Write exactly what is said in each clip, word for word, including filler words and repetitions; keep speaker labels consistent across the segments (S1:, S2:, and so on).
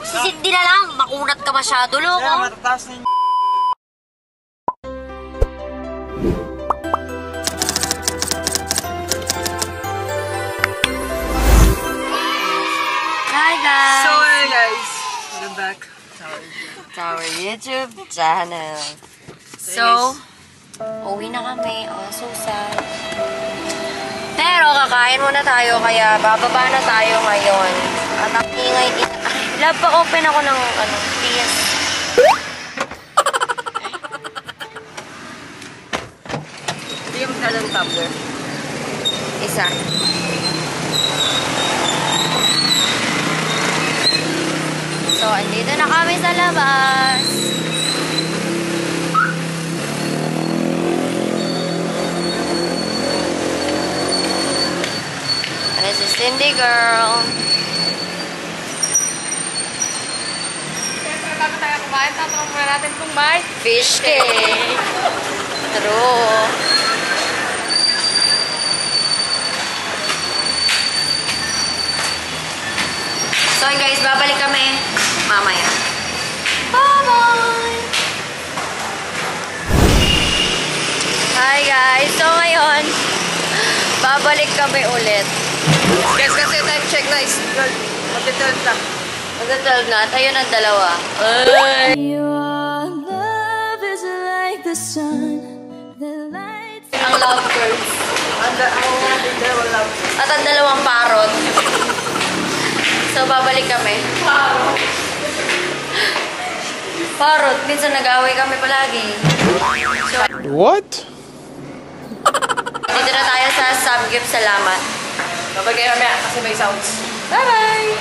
S1: Si Cindy na lang. Makunat ka masyado, loko.
S2: Kaya matataas na yung...
S1: Hi guys!
S2: So, hey guys! Welcome back
S1: to our YouTube channel. So, uwi na kami. Oh, so sad. Pero kakain muna tayo, kaya bababa na tayo ngayon. At ang ingay din. Ay, love, pa-open ako ng ano, P S.
S2: Hindi yung talang tumbler.
S1: Isa. So, andito na kami sa labas. This is Cindy girl.
S3: Siyempre, bago tayo kumain, tatanong muna natin kung may
S1: Fish cake. True. So guys, babalik kami mamaya. Bye-bye! Hi guys! So ngayon, babalik kami ulit.
S2: Guys, kasi time check na is mag-twelve na.
S1: Mag-twelve na. Tayo ng dalawa. Ay!
S4: Your love is like the sun that lights.
S1: Ang lovebirds.
S2: Ang dalawang love.
S1: At ang dalawang parot. So, babalik kami. Parot. Parot. Minsan nag-away kami palagi. So,
S5: What?
S1: dito na tayo sa Samgyup Salamat.
S2: Babay kayo mamaya kasi may sounds.
S1: Bye-bye!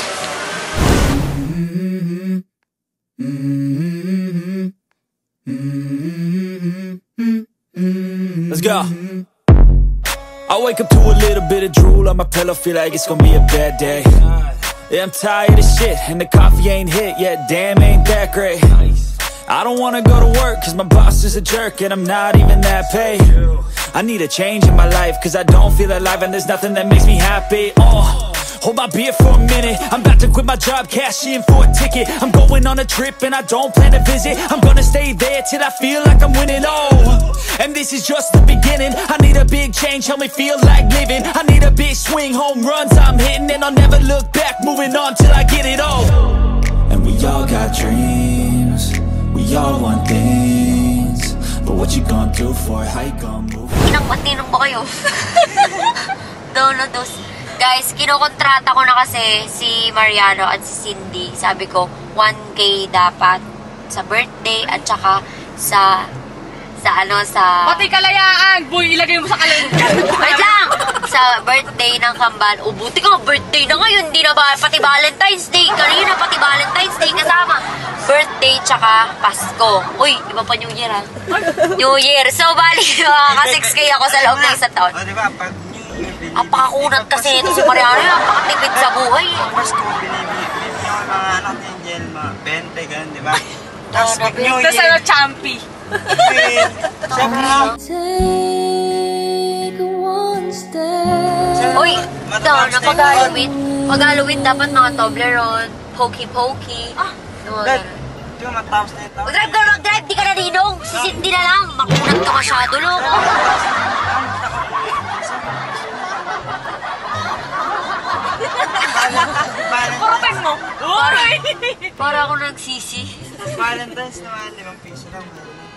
S6: Let's go. I wake up to a little bit of drool on my pillow, feel like it's gonna be a bad day. Yeah, I'm tired of shit, and the coffee ain't hit yet, damn, ain't that great. I don't wanna go to work, cause my boss is a jerk, and I'm not even that paid. I need a change in my life, cause I don't feel alive, and there's nothing that makes me happy. Oh, hold my beer for a minute, I'm about to quit my job, cash in for a ticket. I'm going on a trip, and I don't plan to visit. I'm gonna stay there till I feel like I'm winning, oh. And this is just the beginning. I need a big change, help me feel like living. I need a big swing, home runs I'm hitting, and I'll never look back, moving on till I get it all. And we all got dreams, we all want things, but what you gonna do for it, how you gonna move?
S1: Inang patinong ba kayo? Donutos. Guys, kinokontrata ko na kasi si Mariano at si Cindy. Sabi ko, one K dapat sa birthday at saka sa sa ano, sa...
S3: pati kalayaan! Boy, ilagay mo sa kalendar!
S1: Wait lang! Sa birthday ng kambal. O, buti ka, birthday na ngayon. Hindi na ba pati Valentine's Day? Kanina pati Valentine's Day kasama. Birthday tsaka Pasko. Uy, iba pa New Year ha? New Year. So, bali, ka six K ako sa loob ng isang taon.
S2: O, diba? Pag New Year,
S1: Ang pakakunat kasi ito si Mariano. Ang pakatipid sa buhay.
S2: Pasko, binibigyan yung mga anak ni Angel, mga twenty, ganun, diba? Tapos pag New
S3: Tapos
S2: Year,
S3: ano, champi.
S2: siyempre na.
S4: Take one step.
S1: Uy, ito, na pag-Halloween. Pag-Halloween, dapat mga Toblerone, Pokey-Pokey. Ah,
S2: Dad, di ba matapos na yung tao?
S1: mag-drive ka na, mag-drive. Di ka na ninong. Si Cindy na lang. Makunat ka masyado, loko.
S3: Kurutin mo! Uy!
S1: Para ako nagsisi.
S2: Valentine's naman, limang piso lang.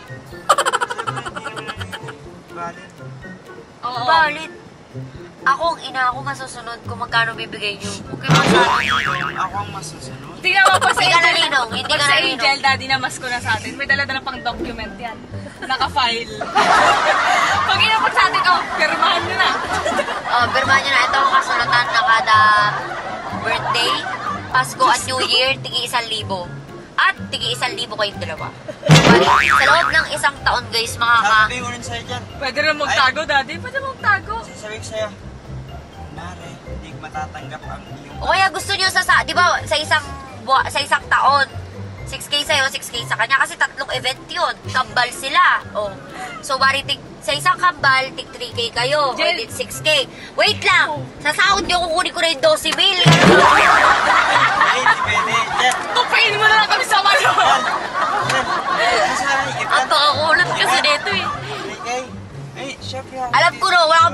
S2: Valid.
S3: Oo.
S1: Balit. Ako ang ina ako masusunod kung magkano bibigay niyo. Okay, masyado.
S2: Ako ang masusunod.
S3: Hindi nga pag sa
S1: Hindi ka na
S3: Angel,
S1: ninong, hindi
S3: pag
S1: ka
S3: sa
S1: na ninong.
S3: Angel, daddy na mas ko na sa atin. May dala-dala pang document yan. Naka-file. Pag inapag sa atin, oh, pirmahan nyo na.
S1: Oh, pirmahan niyo na. Ito ang kasulatan na kada birthday, Pasko at New Year, tigi isang libo. At tigi isang libo kayong dalawa. Bali, sa loob ng isang taon, guys, makaka...
S2: Sabi ko rin sa'yo dyan.
S3: Pwede rin magtago, daddy. Pwede magtago.
S2: Sasabihin ko sa'yo, Mare, hindi ko matatanggap ang iyong...
S1: O kaya gusto niyo sa, sa di ba, sa isang, buwa- sa isang taon, six K sa'yo, six K sa kanya. Kasi tatlong event yun. Kambal sila. Oh. So, bari, tig, sa isang kambal, tig three K kayo. O,
S3: Jen-
S1: din six K. Wait lang! Sa sahod niyo, kukunin ko na yung twelve mil.
S2: Ay, hindi pwede. Yan.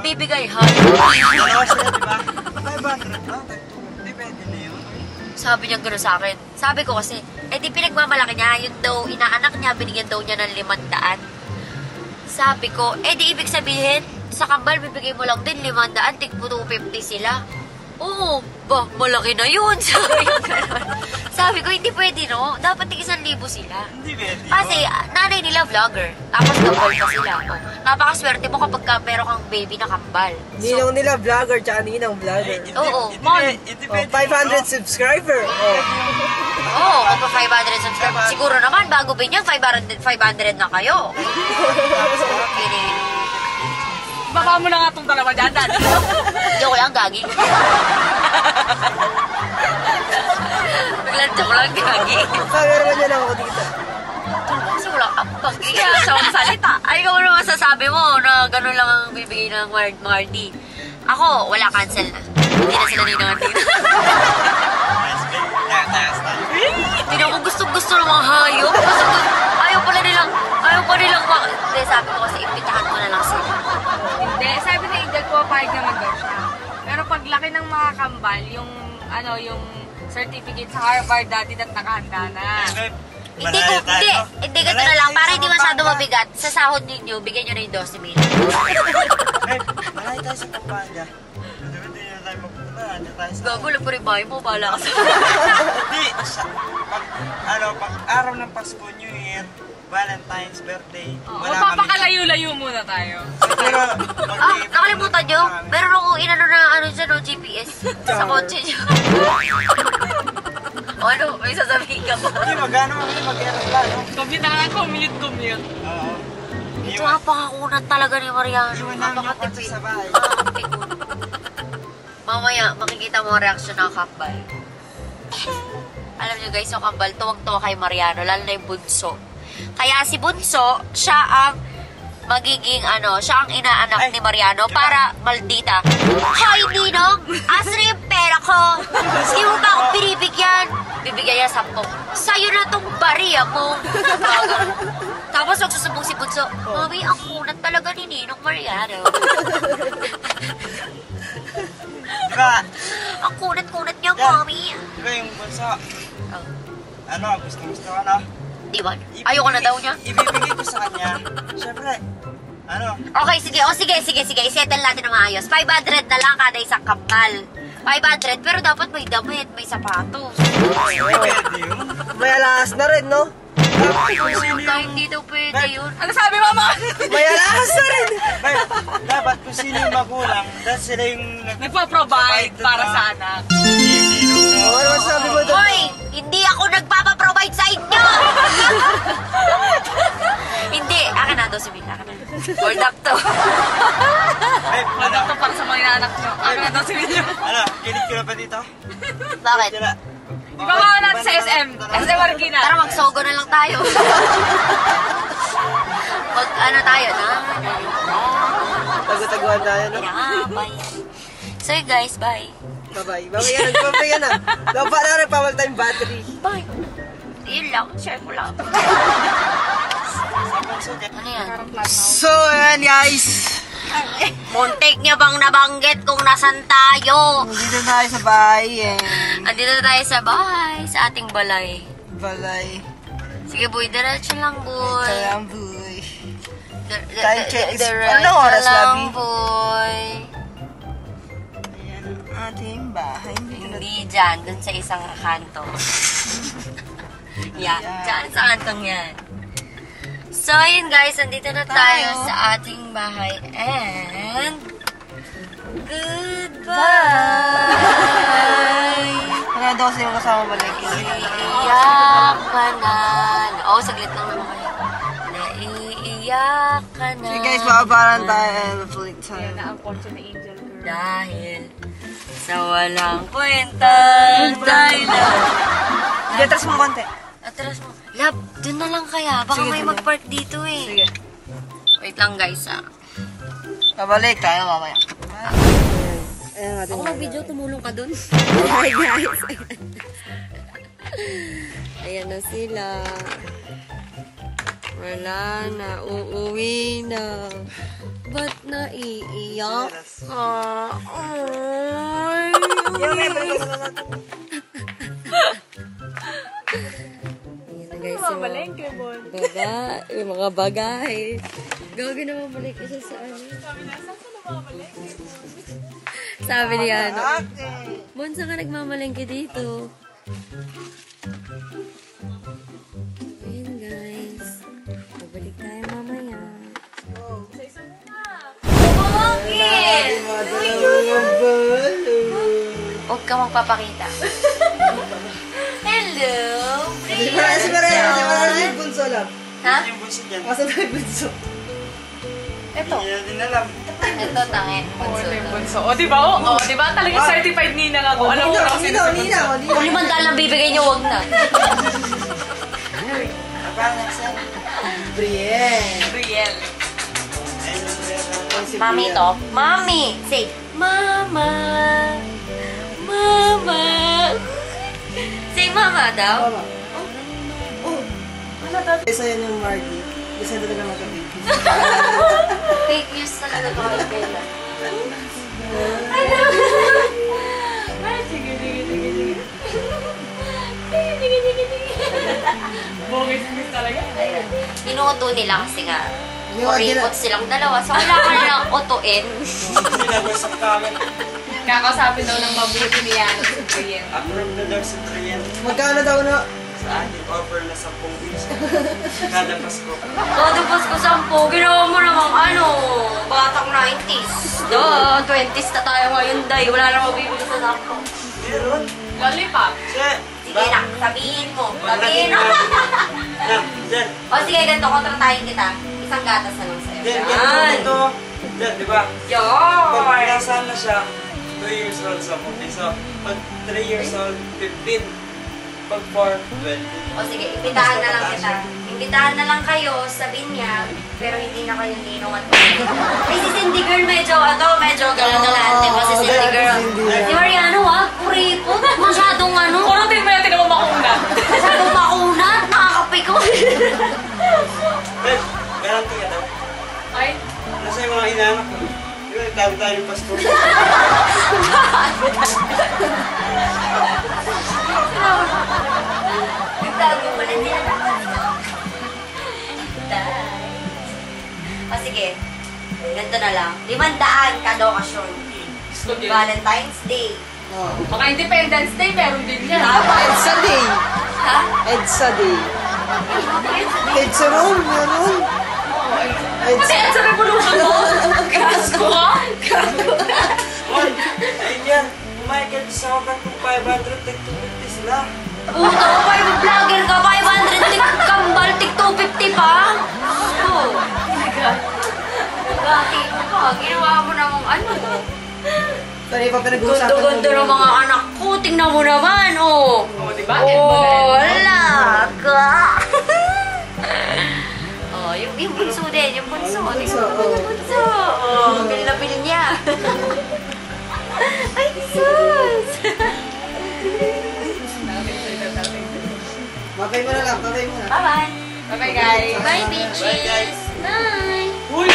S1: bibigay ha.
S2: Dalawa sila, di ba? five hundred ba? Hindi pwede na yun.
S1: Sabi niya gano'n sa akin. Sabi ko kasi, eh di pinagmamalaki niya, yun daw, inaanak niya, binigyan daw niya ng limandaan. Sabi ko, eh di ibig sabihin, sa kambal, bibigay mo lang din limandaan, tig two fifty sila. Oo, ba, malaki na yun. Sabi ko gano'n. Sabi ko, hindi pwede no, dapat tig isang libo sila.
S2: Hindi pwede.
S1: Kasi ah, nanay nila vlogger, tapos kambal pa sila. Oh, napakaswerte mo kapag ka, meron kang baby na kambal.
S5: Ninong nila vlogger, tsaka ninang vlogger.
S2: Hindi,
S1: Oo,
S2: hindi,
S1: Mon.
S2: pwede- hindi
S5: Oh,
S2: pwede.
S5: five hundred subscriber. Oh.
S1: Oo, oh, kapag five hundred subscribers. Siguro naman, bago ba niyan, five hundred, five hundred na kayo. Okay.
S3: Baka mo na nga itong dalawa dyan, Daddy.
S1: Joke lang, gagi. Biglang joke lang, gagi.
S5: Cameraman niya lang ako dito.
S1: Kasi wala ka pag iya sa salita. Ay, ikaw naman masasabi mo na gano'n lang ang bibigay ng Mar Marty. Ako, wala, cancel na. Hindi na sila ninangan dito. Hindi na ako gusto-gusto ng mga hayop. Gusto ko, ayaw pala nilang, ayaw pa nilang, ma- hindi, sabi ko kasi impitahan ko na lang sila.
S3: Hindi, sabi ni Angel ko, pahig naman daw siya. Pero paglaki ng mga kambal, yung, ano, yung certificate sa Harvard dati na nakahanda na.
S1: Hindi ko, hindi, hindi ganito na lang. Para hindi masyado mabigat. Sa sahod ninyo, bigyan nyo na yung twelve mil.
S2: Eh, malay tayo sa Pampanga. Hindi, hindi na tayo magpunta. Hindi tayo sa...
S1: Gago, lang po rin bahay mo. Bahala ka sa...
S2: Hindi, sa... Pag, ano, pag araw ng Pasko, New Year, Valentine's birthday,
S3: O,
S2: wala kami.
S3: papakalayo-layo muna tayo.
S2: Pero,
S1: Ah, nakalimutan nyo? Meron akong inano na ano dyan, no, G P S. Sa kotse nyo. O ano, may sasabihin ka ba?
S2: Hindi, magano kami mag-aeroplano.
S3: Commute na nga, commute, commute.
S2: Oo.
S1: Ito nga pangakunan talaga ni Mariano.
S2: Iwan namin yung kotse
S1: Napakatipid.
S2: sa bahay.
S1: Napakatipid. Mamaya, makikita mo ang reaksyon ng kambal. Alam nyo guys, yung kambal, tuwag-tuwa kay Mariano, lalo na yung bunso. Kaya si bunso, siya ang magiging ano, siya ang inaanak
S2: Ay,
S1: ni Mariano
S2: diba?
S1: para maldita. Hoy, Ninong! Asan na yung pera ko? Hindi mo ba ako binibigyan? Bibigyan niya sampung. Sa'yo na tong bariya mo. Tapos magsusubong si Bunso, Mami, ang kunat talaga ni Ninong Mariano.
S2: Diba?
S1: Ang kunat-kunat niya,
S2: Yan.
S1: Mami.
S2: Diba yung bunso?
S1: Oh,
S2: Ano, gusto-gusto ko, ano?
S1: di ba? Ayoko na daw niya.
S2: Ibibigay ko sa kanya. Siyempre, ano?
S1: Okay, sige. O, sige, sige, sige. I-settle natin ng maayos. five hundred na lang kada isang kapal. five hundred, pero dapat may damit, may sapatos.
S2: Hindi pwede yun.
S5: May alas na rin, no?
S1: Dahil hindi daw pwede yun.
S3: Ano sabi mo, mga?
S5: May alas na rin!
S2: Bay, dapat kung sino yung magulang, dahil sila yung nag-
S3: Nagpa-provide para sa anak.
S5: Oh, ano sabi mo doon?
S1: Hoy! Hindi ako nagpapaprovide sa inyo! Hindi. Akin na, dos mil. Akin na. Hold up to.
S2: Bay,
S3: Ano
S2: ano?
S3: to para sa mga inaanak nyo? Ano na daw si William?
S2: Ano? Kinig ka na ba dito?
S1: Bakit?
S2: Sila.
S3: Ibaba natin sa S M. S M Marikina.
S1: Tara, magsogo na lang tayo. Mag, ano tayo, na?
S5: Tago-taguan tayo, no?
S1: Pinakabay. So, yun guys, bye.
S5: Bye-bye. Bye-bye yan. Bye-bye yan, ah. Dapat na rin, pawal tayong battery.
S1: Bye. Yun lang, share ko lang. Ano yan?
S5: So, ayan, guys.
S1: Muntik niya bang nabanggit kung nasan tayo?
S5: Dito tayo sa bahay, eh.
S1: Andito na tayo sa bahay, sa ating balay.
S5: Balay.
S1: Sige, boy, diretso lang, boy.
S5: Kalang boy.
S1: Dir- dir-
S5: Time check is-
S1: diretso
S5: anong oras,
S1: lang,
S5: Labi?
S1: boy.
S5: Ayan ang ating bahay.
S1: Hindi dyan, dun sa isang kanto. Yan, dyan sa kantong yan. So, yun guys, andito na tayo
S5: Tayo.
S1: sa ating bahay. And, goodbye!
S5: Ano daw sa'yo kasama balik?
S1: Naiiyak ka na. Oo, saglit lang naman kayo. Naiiyak ka na.
S5: So, guys, mababaran tayo and full time.
S3: Na ang kotse ni Angel Girl.
S1: Dahil sa walang kwenta dahilan.
S5: Sige, atras mo konti.
S1: Atras mo. Lab, dun na lang kaya. Baka
S5: Sige,
S1: may
S5: sige.
S1: mag-park dito eh.
S5: Sige.
S1: Wait lang guys ah.
S5: Babalik tayo mamaya. Ayan natin.
S1: Ako mag-video, tumulong ka dun.
S5: Hi, guys.
S1: Ayan na sila. Wala na. Uuwi na. ba't naiiyak ka? Ay. Ayan na guys, yung mga baga, yung mga bagay. Gago na mabalik siya sa ano. Sabi ni ano, Bon, saan ka nagmamalengke dito? Ayan guys, babalik tayo mamaya. Bakit? Huwag ka magpapakita. Hello,
S5: Si Maria, si Maria, si Maria, yung bunso lang.
S1: ha?
S2: Yung bunso dyan.
S5: Asa na yung bunso?
S1: Ito.
S2: Hindi din alam.
S1: Ito, tangin. Bunso.
S3: Bunso. O, diba? O, o, diba? Talagang certified ninang ako. Alam mo
S5: Nina,
S3: kasi
S5: Nina, Nina, Nina.
S1: Kung limang daan lang bibigay niyo, huwag na.
S2: Abang nagsan.
S5: Brielle.
S3: Riel.
S1: Mami to. Mami! Say, Mama! Mama! Say, Mama daw.
S5: Mama. Oh. Isa yan yung Margie. Isa talaga magka-baby.
S1: Fake news talaga to kay Bella.
S3: Ay, sige, sige, sige, sige. Sige, sige, sige, sige. Bongis-bongis talaga.
S1: Inuuto nila kasi nga.
S5: Yung
S1: Kuripot silang dalawa. So, kailangan nilang utuin.
S2: Hindi nag-usap kami.
S3: Kakasapin daw ng mabuti ni Yana sa Brielle.
S2: Approve na daw sa client.
S5: Magkano daw na?
S2: Sa ating offer na sa piso. Kada Pasko.
S1: Kadabas ko sampo, ginawa mo namang ano, batang nineties. Duh, twenties na tayo ngayon, day. Wala na mabibili sa sampo.
S2: Meron.
S3: Lollipop.
S2: Che.
S1: Sige na, sabihin mo. Sabihin mo.
S2: Yan, Jen.
S1: O sige, ganito, kontratahin kita. Isang gatas na lang sa'yo.
S2: Jen, ganito dito. Jen, di ba? Pag
S1: Yan!
S2: nasaan na siya, two years old sa piso. Pag three years old, fifteen. Pag four, twenty.
S1: O sige, imbitahan na lang kita. Imbitahan na lang kayo sa binyag, pero hindi na kayo ninungan ko. Ay, si Cindy Girl medyo, ano, medyo galang-galante pa si Cindy Girl. Si Mariano, ah, kuripot. Masyadong ano.
S3: Kung din mo yan, tinawag makunat.
S1: Masyadong makunat, nakakapikon.
S2: Jen, garanti ka daw.
S3: Ay,
S2: Nasa yung mga inaanak ko. Di ba, tayo tayo yung Pasko.
S1: Nagtago mo na niya. O sige, ganito na lang. Limandaan kada okasyon.
S3: gusto din.
S1: Valentine's Day.
S5: Oh.
S3: Mga Independence Day, meron din yan.
S5: Edsa Day.
S1: Ha?
S5: Edsa Day. Edsa Roll, meron.
S3: Kasi
S5: Edsa.
S3: yan sa revolution mo. Gasko ka.
S2: Oy, ayun yan. Kumain ka sa wakan kung five hundred, take two fifty sila.
S1: Puto, five vlogger ka, five hundred tik kambal, tik two fifty pa. Oh. Gati mo pa, ginawa mo namang ano.
S5: Sorry, pa pinag-uusapan mo.
S1: Gundo-gundo ng mga anak ko, tingnan mo naman, oh.
S3: O, diba? End mo na
S1: Oh,
S3: yan.
S1: wala ka. Oh, yung, yung bunso din, yung bunso. Tingnan mo naman yung bunso. Oh, bil na bil niya. Ay, sus.
S5: Mabay mo na lang, mabay mo na.
S1: Bye-bye.
S3: Bye-bye, guys.
S1: Bye, bitches. Bye.
S3: Uy!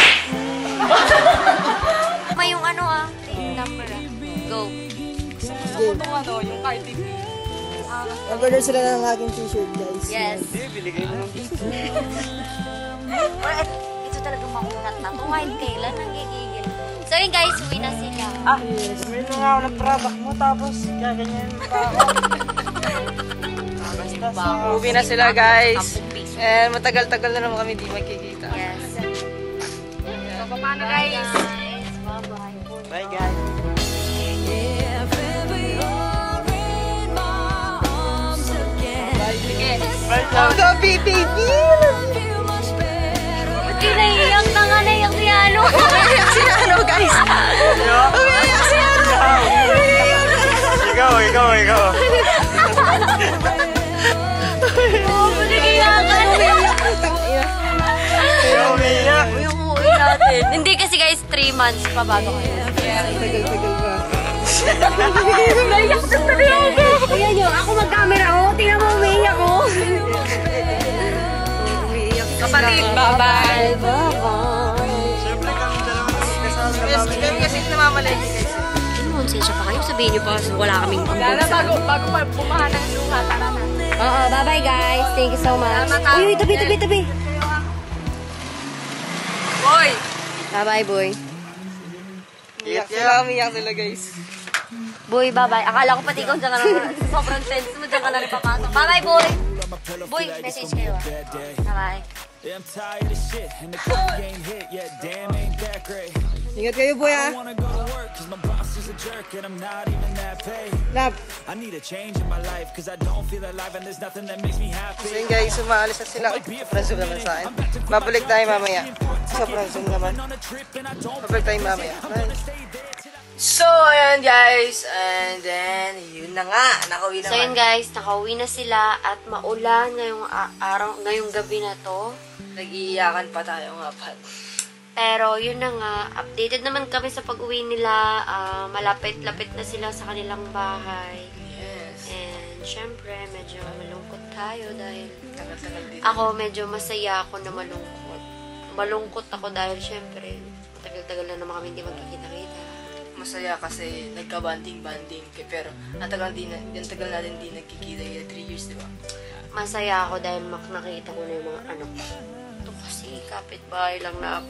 S1: May yung ano ah, yung number ah. Go.
S3: Gusto ko ano, yung Cardi B.
S5: Nag-order sila ng aking t-shirt, guys.
S1: Yes.
S2: Binigay mo ng
S1: Or, ito talaga makunat na to. Kahit kailan nanggigigil. So yun guys, uwi na sila.
S2: Ah, sabihin mo nga ako ng product mo tapos gaganyan mo pa ako. Basta sa...
S5: Uwi na sila, guys. Eh, matagal-tagal na naman kami di magkikita.
S1: Yes.
S3: So, paano,
S1: Bye
S3: guys?
S1: guys. Bye-bye.
S2: Bye guys. Bye guys.
S5: Gabi, baby!
S1: Ba't yun naiiyak na nga naiiyak si ano?
S5: Umiiyak si ano, guys! Umiiyak si ano!
S2: Ikaw, ikaw, ikaw.
S1: Oo, panagiyakan.
S2: Ikaw, umiiyak.
S1: Yung uuwi natin. Hindi kasi guys, three months pa bago kayo.
S5: Tagal-tagal ba?
S1: Naiyak sa talaga. Ayan yun, ako mag-camera ko. Tingnan mo, umiiyak ko.
S5: Umiiyak si
S3: Kapatid, bye-bye.
S1: Bye-bye.
S2: Siyempre kami dalawa
S3: nagmamalengke guys.
S1: Konsensya pa kayo, sabihin niyo pa wala kaming
S3: Wala na, bago, bago pa bumahan ng luha, tara na.
S1: Oo, bye-bye guys. Thank you so much.
S3: Salamat, ah.
S1: Uy, uy, tabi, tabi, tabi.
S3: Boy!
S1: Bye-bye, boy.
S5: Iyak sila, umiyak sila guys.
S1: Boy, bye-bye. Akala ko pati ikaw dyan ka na. Sobrang tense mo, dyan ka na rin papasok. Bye-bye, boy. Boy, message kayo ah. Bye-bye.
S6: Yeah, I'm tired of shit, and the coffee ain't hit yet. Damn, ain't that great.
S5: Ingat kayo, boy,
S6: I
S5: ah.
S6: wanna go to work, cause my boss is a jerk, and I'm not even that paid.
S5: Love.
S6: I need a change in my life, cause I don't feel alive, and there's nothing that makes me happy.
S5: So yun guys, umaalis na sila. Sobrang zoom naman sa akin. Babalik tayo mamaya. Sobrang zoom naman. Babalik tayo mamaya. Bye.
S3: So, ayan guys, and then, yun na nga, nakauwi
S1: So yun guys, nakauwi na sila at maulan ngayong a- araw, ngayong gabi na to.
S3: Nag-iiyakan pa tayo nga pa.
S1: Pero yun na nga, updated naman kami sa pag-uwi nila. Ah, malapit-lapit na sila sa kanilang bahay.
S3: Yes.
S1: And syempre, medyo malungkot tayo dahil
S3: Tagal-tagal din.
S1: ako medyo masaya ako na malungkot. Malungkot ako dahil syempre, matagal-tagal na naman kami hindi magkikita-kita.
S3: Masaya kasi nagka-banding-banding. Pero, ang tagal, din, ang tagal natin din nagkikita yung three years, di ba?
S1: Masaya ako dahil mak nakita ko na yung mga anak ko. Ito kasi, kapitbahay lang na ako.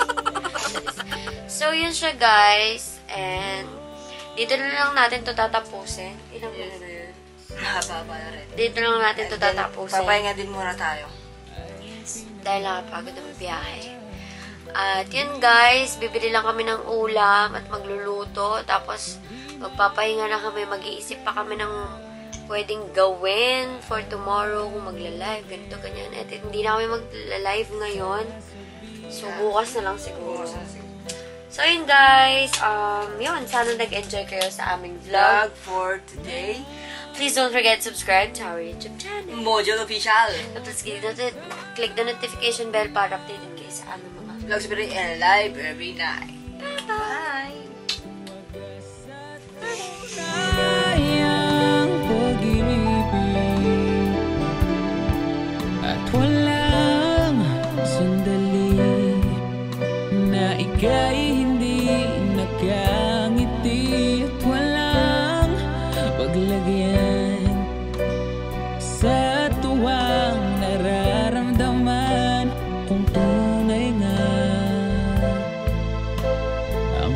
S1: So, yun siya guys. And, dito na lang natin to tatapusin. Ilang yes. na yun?
S3: Nakababa na rin.
S1: Dito lang natin to tatapusin.
S3: Papahinga din muna tayo.
S1: Dahil nakapagod ang biyahe. At yun guys, bibili lang kami ng ulam at magluluto. Tapos, magpapahinga na kami. Mag-iisip pa kami ng pwedeng gawin for tomorrow kung magla-live, ganito, ganyan. At hindi na kami magla-live ngayon. So, bukas na lang siguro. So, yun guys. Um, yun, sana nag-enjoy kayo sa aming vlog.
S3: Vlog for today.
S1: Please don't forget to subscribe to our YouTube channel.
S3: Mojo Official.
S1: Tapos, click the notification bell para updated kayo sa aming mga
S3: Vlogs every and live every night. Bye!
S7: Sayang pag-ibig at walang sandali na ika'y hindi nakangiti at walang paglagyan sa tuwang nararamdaman kung tunay nga ang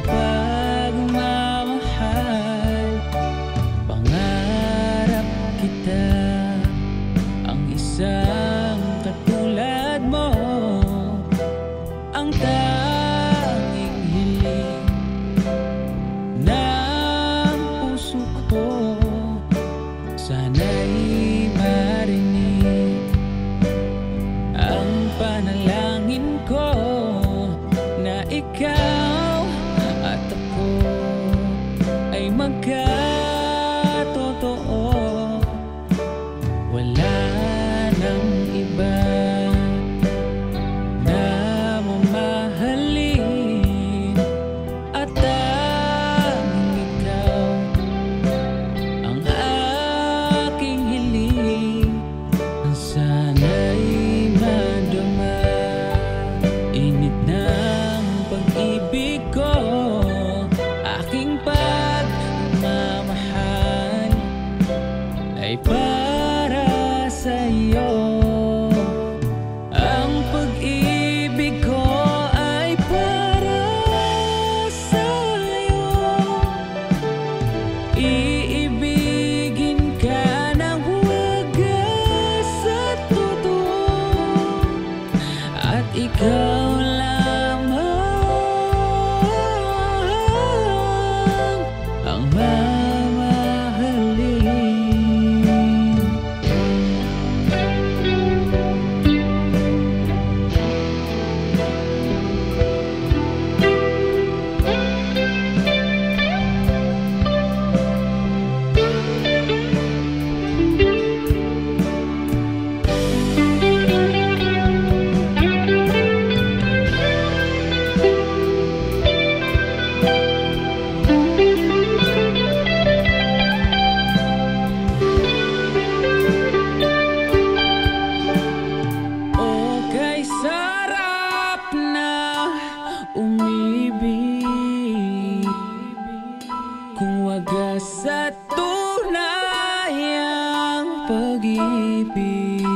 S7: pagmamahal. Pangarap kita ang isang katulad mo, ang tanging hiling ng puso ko. Sana'y marinig ang panalangin ko na ikaw at ako ay magkatotoo. Wala nang iba na mamahalin at tanging ikaw ang aking hiling. Sana'y madama init ng pag-ibig ko, aking pagmamahal ay para sa'yo. Ang pag-ibig ko ay para sa'yo. Iibigin ka ng wagas at totoo, at ikaw lamang ang mamahalin. pag-ibig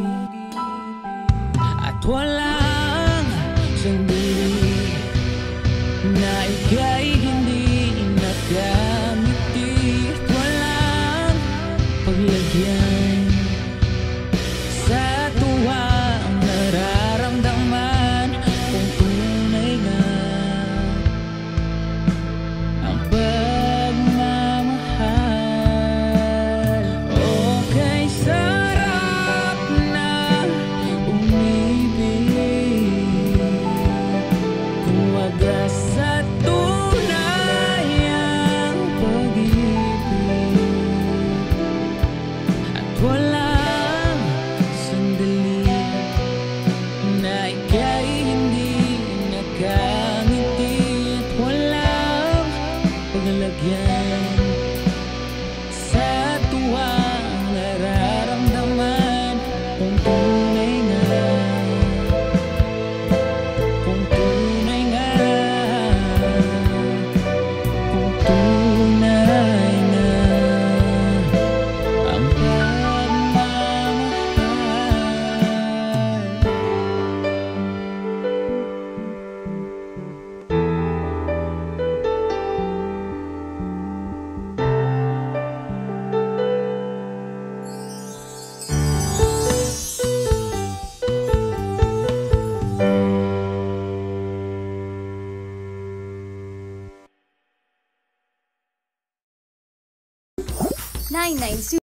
S7: at walang sandali na ika'y hindi nakamiti at walang paglagyan sa tuwang nararamdaman kung tunay nga ang pagmamahal. Okay, sarap na umibig kung wagas sa tunay ang pag-ibig at walang sandali na ika'y hindi nakangiti at walang paglagyan sa tuwang nararamdaman kung tunay nga, kung tunay nga, kung tunay nga ang pagmamahal.
S4: nine nine